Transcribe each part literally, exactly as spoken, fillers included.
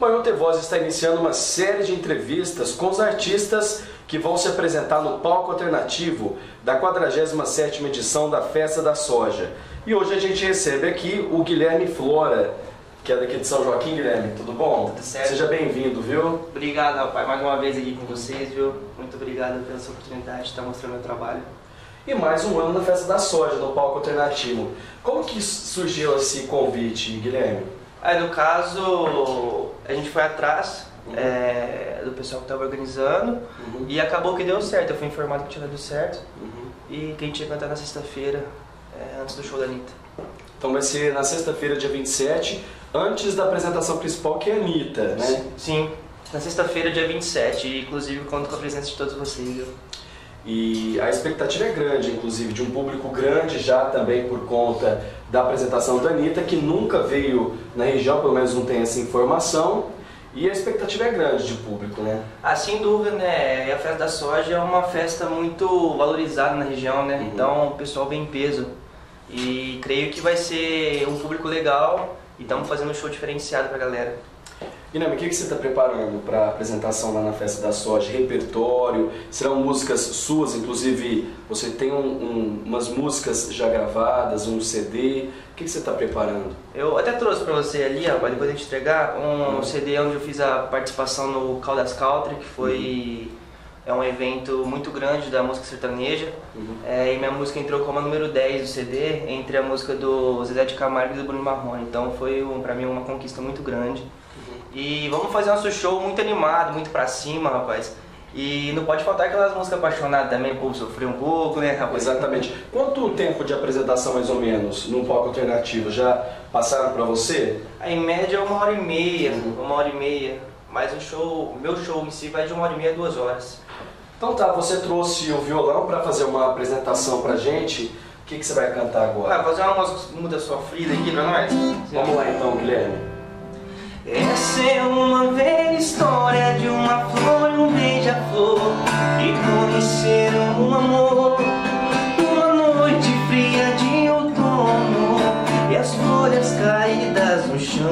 Bom, o T Voz está iniciando uma série de entrevistas com os artistas que vão se apresentar no palco alternativo da quadragésima sétima edição da Festa da Soja. E hoje a gente recebe aqui o Guilherme Flora, que é daqui de São Joaquim. Guilherme, tudo bom? Tudo certo. Seja bem-vindo, viu? Obrigado, rapaz, mais uma vez aqui com vocês, viu? Muito obrigado pela sua oportunidade de estar mostrando meu trabalho. E mais um ano da Festa da Soja, no palco alternativo. Como que surgiu esse convite, Guilherme? Aí, no caso, a gente foi atrás uhum. é, do pessoal que estava organizando uhum. e acabou que deu certo. Eu fui informado que tinha dado certo uhum. e que a gente ia cantar na sexta-feira, é, antes do show da Anitta. Então vai ser na sexta-feira, dia vinte e sete, antes da apresentação principal, que é a Anitta, né? Sim, na sexta-feira, dia vinte e sete, e inclusive conto com a presença de todos vocês, viu? E a expectativa é grande, inclusive, de um público grande já também por conta da apresentação da Anitta, que nunca veio na região, pelo menos não tem essa informação, e a expectativa é grande de público, né? Ah, sem dúvida, né? A Festa da Soja é uma festa muito valorizada na região, né? Uhum. Então o pessoal vem em peso, e creio que vai ser um público legal, e estamos fazendo um show diferenciado pra galera. Guilherme, o que você está preparando para a apresentação lá na Festa da Soja? Repertório? Serão músicas suas? Inclusive, você tem um, um, umas músicas já gravadas, um C D. O que você está preparando? Eu até trouxe para você ali, rapaz, depois a gente entregar, um uhum. C D onde eu fiz a participação no Caldas Country, que foi uhum. é um evento muito grande da música sertaneja. Uhum. É, e minha música entrou como a número dez do C D, entre a música do Zezé de Camargo e do Bruno Marrone. Então foi, um, para mim, uma conquista muito grande. E vamos fazer nosso show muito animado, muito pra cima, rapaz. E não pode faltar aquelas músicas apaixonadas também, o povo sofreu um pouco, né, rapaz? Exatamente. Quanto tempo de apresentação, mais ou menos, num palco alternativo? Já passaram pra você? Em média, uma hora e meia, uhum. uma hora e meia. Mas o show, meu show em si vai de uma hora e meia a duas horas. Então tá, você trouxe o violão pra fazer uma apresentação pra gente. O que, que você vai cantar agora? Vai fazer uma música Muda Sofrida aqui pra nós? Vamos lá então, Guilherme. Essa é uma velha história de uma flor e um beija-flor que conheceram um amor numa noite fria de outono, e as folhas caídas no chão,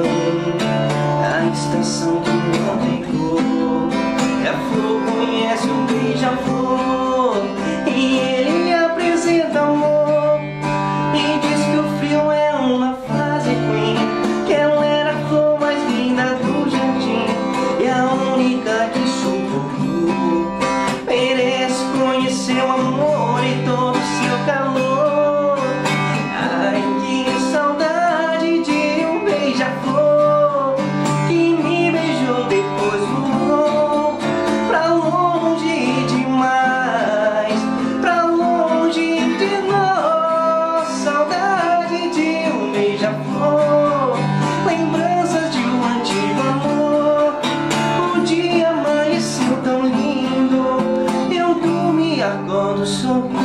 a estação que não tem cor. E a flor conhece um beija-flor e ele lhe apresenta amor e diz que o frio é uma fase ruim, que ela era a flor mais linda do jardim e a única que suportou. Merece conhecer o amor e todo o seu calor. Ai, que saudade de um beija-flor que me beijou, depois voou pra longe demais, pra longe de nós. Saudade de um beija-flor, lembranças de um antigo amor. O dia amanheceu tão lindo, eu dormi e acordo sorrindo.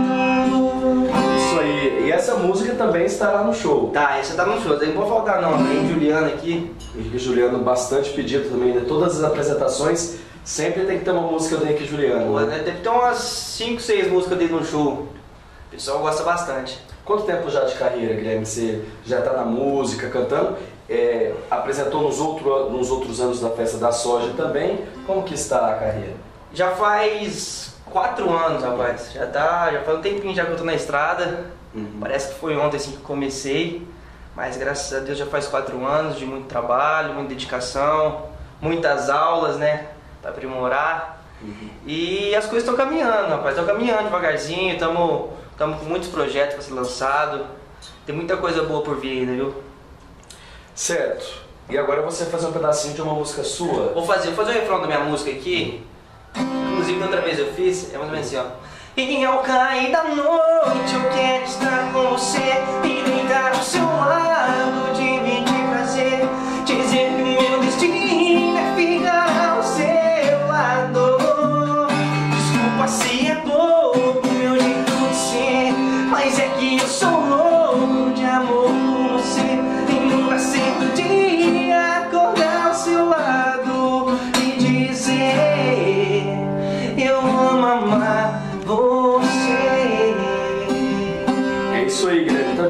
Isso aí, e essa música também estará no show. Tá, essa tá no show, não pode faltar não. Tem Juliana aqui. Henrique Juliano, bastante pedido também, né? Todas as apresentações sempre tem que ter uma música do Henrique Juliano, né? Deve ter umas cinco, seis músicas dele no show. O pessoal gosta bastante. Quanto tempo já de carreira, Guilherme? Você já está na música, cantando? É, apresentou nos, outro, nos outros anos da Festa da Soja também. Como que está a carreira? Já faz quatro anos, rapaz. Já tá, já faz um tempinho já que eu tô na estrada. Uhum. Parece que foi ontem assim que comecei. Mas graças a Deus já faz quatro anos de muito trabalho, muita dedicação, muitas aulas, né? Pra aprimorar. Uhum. E as coisas estão caminhando, rapaz. Estão caminhando devagarzinho. Estamos com muitos projetos para ser lançado. Tem muita coisa boa por vir ainda, viu? Certo. E agora você vai fazer um pedacinho de uma música sua? Vou fazer, vou fazer o refrão da minha música aqui. Inclusive, outra vez eu fiz, é mais ou menos assim, ó. E ao cair da noite eu quero estar com você e deitar ao seu lado, dividir prazer, dizer que meu destino é ficar ao seu lado. Desculpa se é pouco meu jeito de ser, mas é que eu sou louco de amor por você. E nunca sempre o dia acordar ao seu lado e dizer eu amo amar você. É isso aí, Guilherme. Então, dia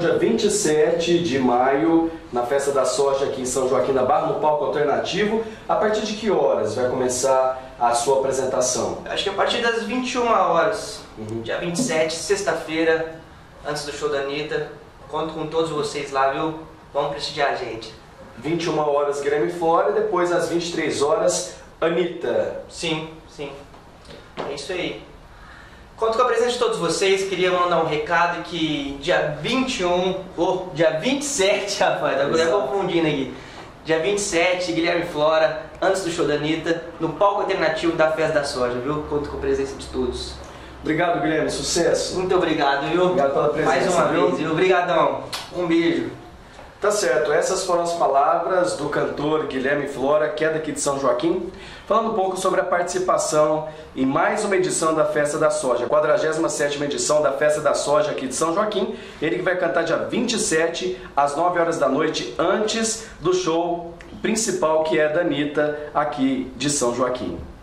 dia vinte e sete de maio, na Festa da Soja aqui em São Joaquim da Barra, no palco alternativo. A partir de que horas vai começar a sua apresentação? Acho que a partir das vinte e uma horas, Uhum. dia vinte e sete, sexta-feira, antes do show da Anitta. Conto com todos vocês lá, viu? Vamos prestigiar a gente. vinte e uma horas Guilherme Flora, depois às vinte e três horas, Anitta. Sim, sim. É isso aí. Conto com a presença de todos vocês. Queria mandar um recado que dia vinte e um, ou dia vinte e sete, rapaz, tá até confundindo aqui. Dia vinte e sete, Guilherme Flora, antes do show da Anitta, no palco alternativo da Festa da Soja, viu? Conto com a presença de todos. Obrigado, Guilherme. Sucesso. Muito obrigado, viu? Obrigado pela presença. Mais uma viu? vez, viu? Obrigadão. Um beijo. Tá certo, essas foram as palavras do cantor Guilherme Flora, que é daqui de São Joaquim, falando um pouco sobre a participação em mais uma edição da Festa da Soja, a quadragésima sétima edição da Festa da Soja aqui de São Joaquim. Ele que vai cantar dia vinte e sete, às nove horas da noite, antes do show principal, que é da Anitta, aqui de São Joaquim.